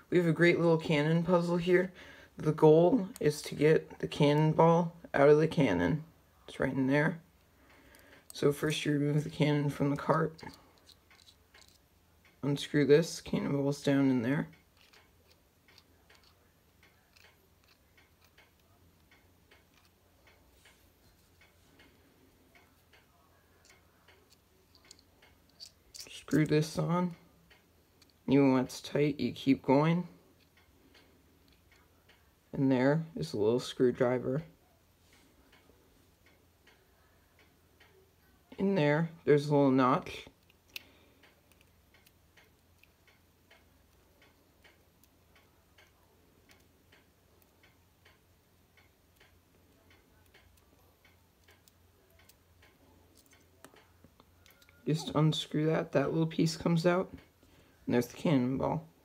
We have a great little cannon puzzle here. The goal is to get the cannonball out of the cannon. It's right in there. So first you remove the cannon from the cart. Unscrew this, cannonball's down in there. Screw this on. Even when it's tight, you keep going. And there is a little screwdriver. In there, there's a little notch. Just unscrew that, that little piece comes out, and there's the cannonball.